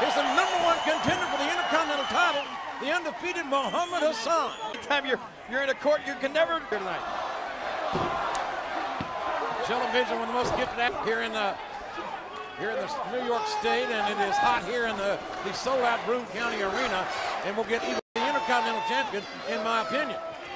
is the #1 contender for the Intercontinental title, the undefeated Muhammad Hassan. Anytime you're in a court, you can never do tonight. Television, one of the most gifted here in the New York State, and it is hot here in the sold-out Broome County Arena, and we'll get even the Intercontinental champion, in my opinion.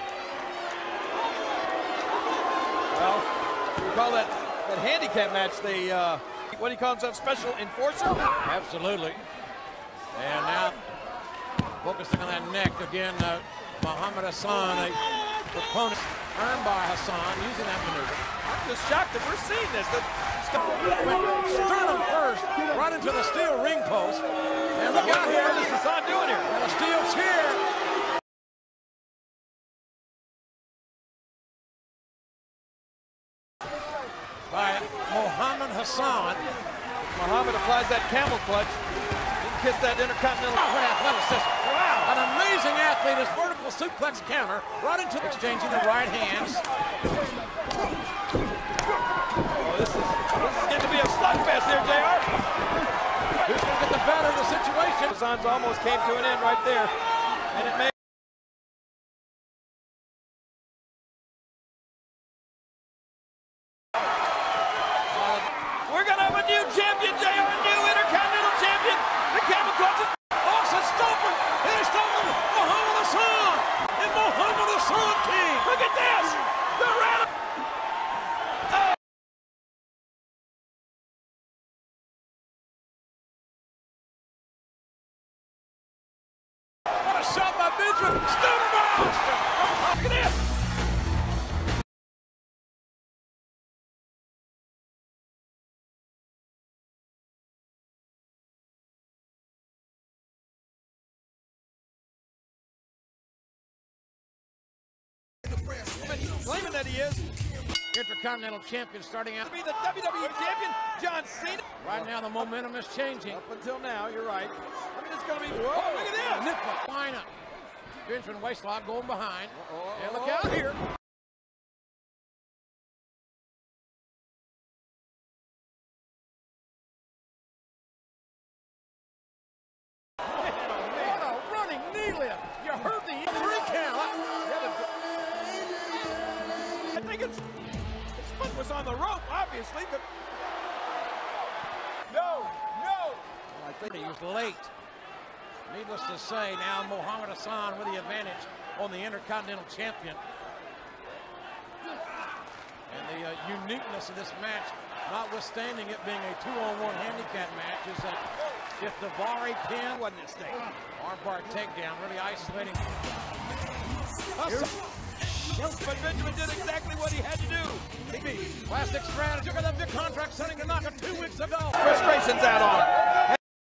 Well, we call that handicap match the what do you call himself, special enforcer? Absolutely. And now focusing on that neck again, Muhammad Hassan, a proponent earned by Hassan using that maneuver. I'm just shocked that we're seeing this. Sternum first, right into the steel ring post. And look out here. What is Hassan doing here? And a steel chair. By Muhammad Hassan. Muhammad applies that camel clutch. He can kiss that Intercontinental. Oh, what athleticism. Wow. An amazing athlete. His vertical suplex counter right into exchanging the right hands. This is going to be a slugfest here, JR. Who's going to get the better of the situation? Hassan's almost came to an end right there. And it may. We're going to have a new champion, JR. New Intercontinental champion. The camel clutch. Austin Stoper. Here's Stoper. Muhammad Hassan. And Muhammad Hassan team. Look at this. The random. What a shot by Benjamin. Stoper by Austin. Look at this. Claiming that he is Intercontinental champion starting out. to be the WWE champion, John Cena. Right now the momentum is changing. Up until now, you're right. I mean, it's going to be. Whoa, look at this. Nipple line up. Benjamin Waistlock going behind. Oh, And look out here. What a running knee lift. You heard the 3 count. I think his foot was on the rope, obviously, but no. I think he was late. Needless to say, now Muhammad Hassan with the advantage on the Intercontinental champion. And the uniqueness of this match, notwithstanding it being a 2-on-1 handicap match, is that if the Davari pin wasn't at stake, armbar takedown, really isolating. But Benjamin did exactly what he had to do. Classic strategy. Look at that big contract setting to knock it 2 weeks ago. Frustration's out on.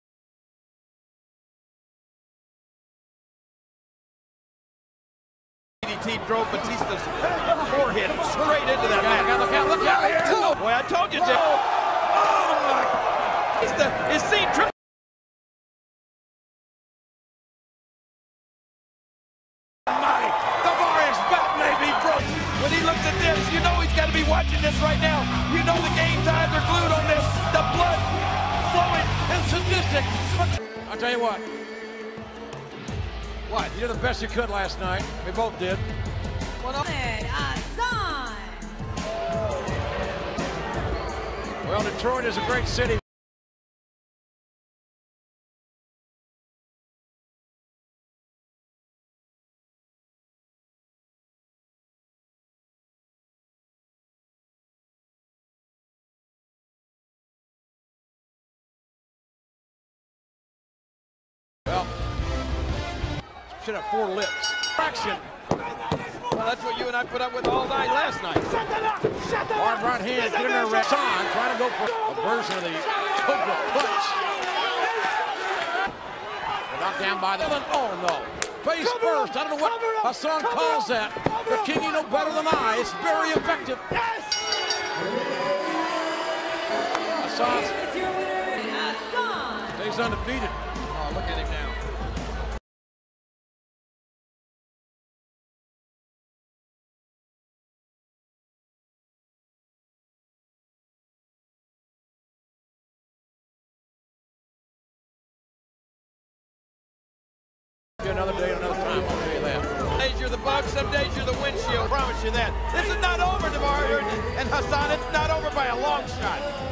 DDT drove Batista's forehead straight into that mat. Look out, look out here. Boy, I told you, Jay. Oh, my. Batista is seen triple. When he looks at this, you know he's got to be watching this right now. You know the game times are glued on this. The blood flowing and sadistic. I'll tell you what. What? You did the best you could last night. We both did. Well, Detroit is a great city. Well, should have 4 lips. Fraction. Well, that's what you and I put up with all night last night. Hard right hand, get in there, Hassan, trying to go for a version of the Cobra Clutch. They're knocked down by the... Oh, no. Face first. I don't know what Hassan calls that. The king, you know better than I. It's very effective. Hassan stays undefeated. Oh, look at him now. some days you're the windshield, I promise you that. This is not over, DeMar and Hassan. It's not over by a long shot.